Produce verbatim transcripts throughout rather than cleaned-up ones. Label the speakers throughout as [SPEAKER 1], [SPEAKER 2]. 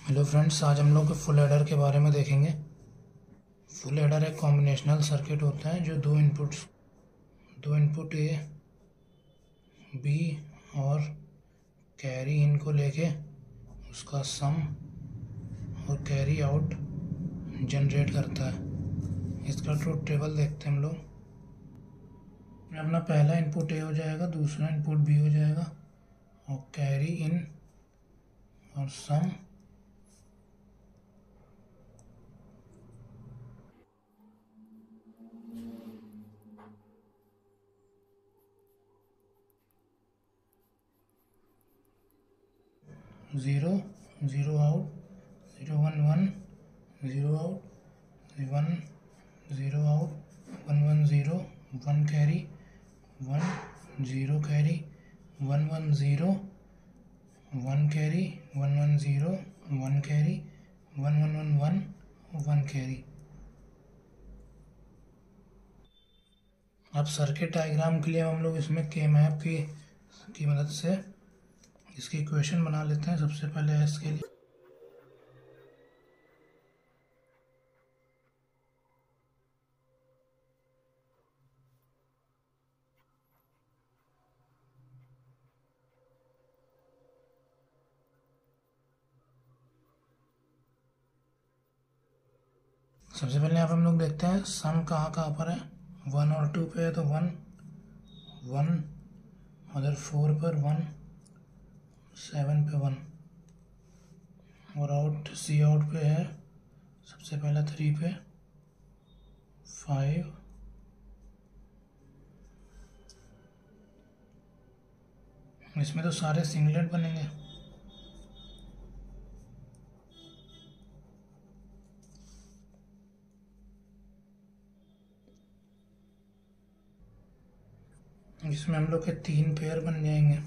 [SPEAKER 1] Hello friends, आज हम लोग फुल एडर के बारे में देखेंगे। फुल एडर एक कॉम्बिनेशनल सर्किट होता है जो दो इनपुट्स दो इनपुट ए बी और कैरी इन को लेके उसका सम और कैरी आउट जनरेट करता है। इसका ट्रुथ टेबल देखते हैं हम लोग। अपना पहला इनपुट ए हो जाएगा, दूसरा इनपुट बी हो जाएगा और कैरी इन और sum zero zero out, zero one one, zero out, one zero out, one one zero, one carry, one zero carry, one one zero, one carry, one one zero, one carry, one one one one, one carry. अब circuit diagram के लिए हम लोग इसमें के map की की मदद से इसकी इक्वेशन बना लेते हैं। सबसे पहले एस के लिए सबसे पहले यहाँ पे हम लोग देखते हैं सम कहाँ कहाँ पर है। वन और टू पे है तो वन वन, अदर फोर पर वन, सेवन पे वन, और आउट सी आउट पे है सबसे पहला थ्री पे फाइव, इसमें तो सारे सिंगलेट बनेंगे। इसमें हम लोग के तीन पेयर बन जाएंगे।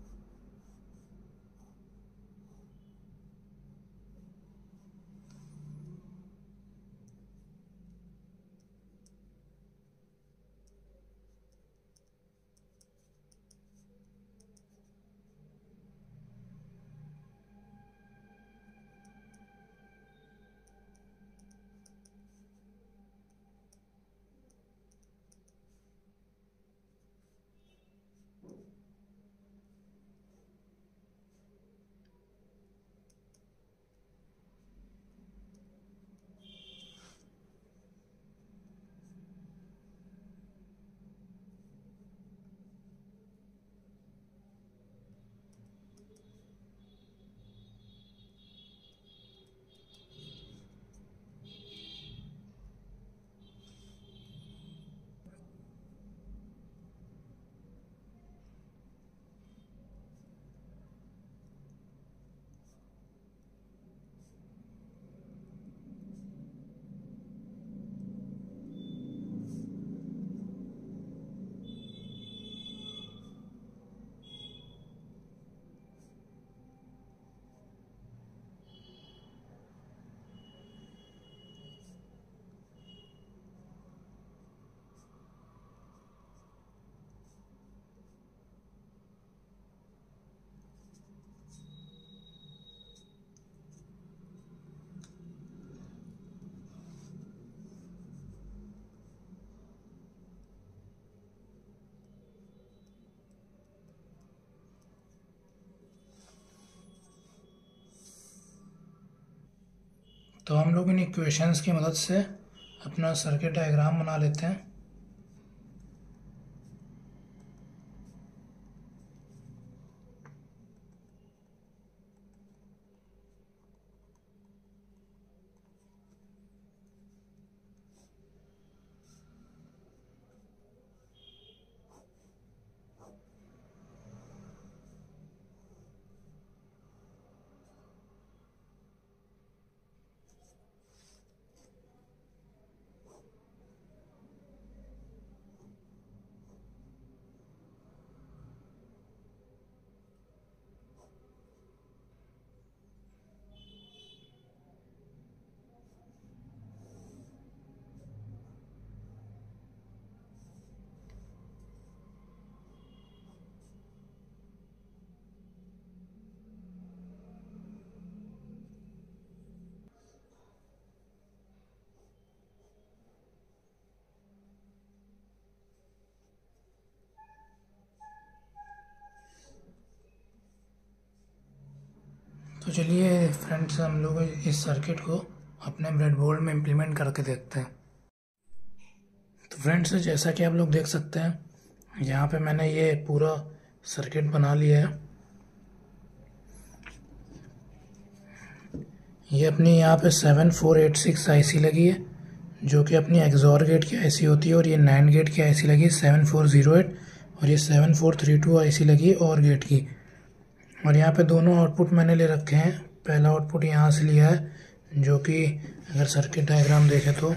[SPEAKER 1] तो हम लोग इन इक्वेशंस की मदद से अपना सर्किट डायग्राम बना लेते हैं। तो चलिए फ्रेंड्स, हम लोग इस सर्किट को अपने ब्रेडबोर्ड में इम्प्लीमेंट करके देखते हैं। तो फ्रेंड्स, जैसा कि आप लोग देख सकते हैं, यहाँ पे मैंने ये पूरा सर्किट बना लिया है। ये अपनी यहाँ पे seven four eight six IC लगी है, जो कि अपनी एक्सॉर गेट की आईसी होती है, और ये नाइन गेट की आईसी लगी है सेवन फोर ज़ीरो एट, और ये seven four three two IC लगी है और गेट की। और यहाँ पे दोनों आउटपुट मैंने ले रखे हैं। पहला आउटपुट यहाँ से लिया है, जो कि अगर सर्किट डायग्राम देखें तो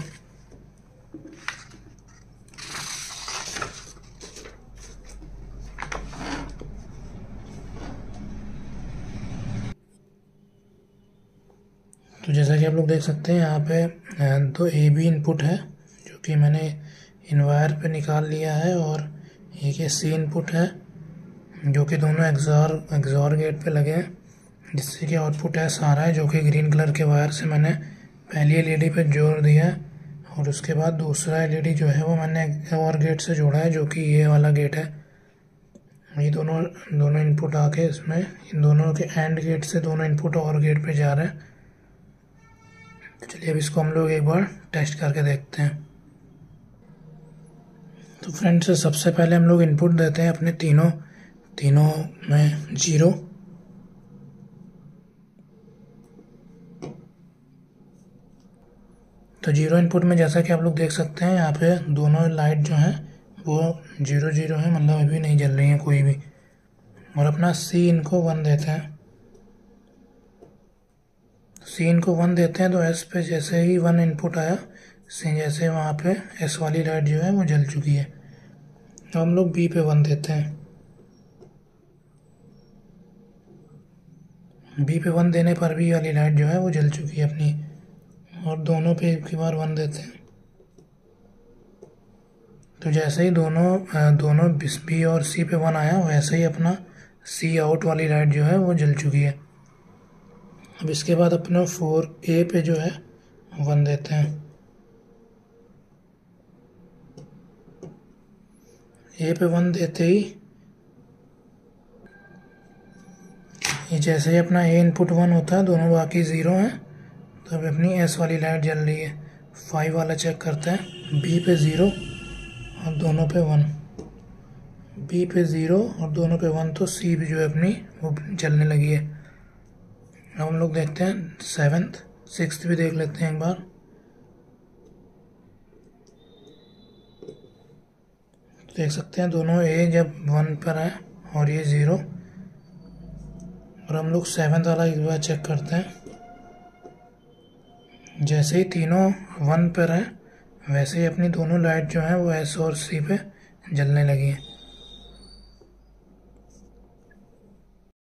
[SPEAKER 1] तो जैसा कि आप लोग देख सकते हैं, यहाँ पे दो ए बी इनपुट है, जो कि मैंने इनवायर पे निकाल लिया है, और एक ये सी इनपुट है, जो कि दोनों एग्जॉर एग्जॉर गेट पे लगे हैं, जिससे कि आउटपुट है सारा है, जो कि ग्रीन कलर के वायर से मैंने पहली एलईडी पे जोड़ दिया है, और उसके बाद दूसरा एलईडी जो है वो मैंने और गेट से जोड़ा है, जो कि ये वाला गेट है। ये दोनों दोनों इनपुट आके इसमें इन दोनों के एंड गेट से दोनों इनपुट और गेट पे जा रहे हैं। चलिए अब इसको हम लोग एक बार टेस्ट करके देखते हैं। तो फ्रेंड्स, सबसे पहले हम लोग इनपुट देते हैं अपने तीनों तीनों में जीरो। तो जीरो इनपुट में जैसा कि आप लोग देख सकते हैं, यहाँ पे दोनों लाइट जो हैं वो जीरो जीरो है, मतलब अभी नहीं जल रही है कोई भी। और अपना सी इनको वन देते हैं। सी इनको वन देते हैं तो एस पे जैसे ही वन इनपुट आया, सी जैसे वहाँ पे एस वाली लाइट जो है वो जल चुकी है। तो हम लोग बी पे वन देते हैं। बी पे वन देने पर भी वाली लाइट जो है वो जल चुकी है अपनी, और दोनों पे एक बार वन देते हैं। तो जैसे ही दोनों दोनों बी और सी पे वन आया, वैसे ही अपना सी आउट वाली लाइट जो है वो जल चुकी है। अब इसके बाद अपने फोर ए पे जो है वन देते हैं। ए पे वन देते ही ये जैसे ही अपना ए इनपुट वन होता है, दोनों बाकी ज़ीरो हैं, तो अभी अपनी एस वाली लाइट जल रही है। फाइव वाला चेक करते हैं। बी पे ज़ीरो और दोनों पे वन। बी पे ज़ीरो और दोनों पे वन, तो सी भी जो है अपनी वो जलने लगी है। अब हम लोग देखते हैं सेवेंथ सिक्स्थ भी देख लेते हैं एक बार। तो देख सकते हैं दोनों ए जब वन पर है और ये ज़ीरो। और हम लोग सेवेंथ वाला एक बार चेक करते हैं। जैसे ही तीनों वन पर है, वैसे ही अपनी दोनों लाइट जो है वो एस और सी पे जलने लगी है।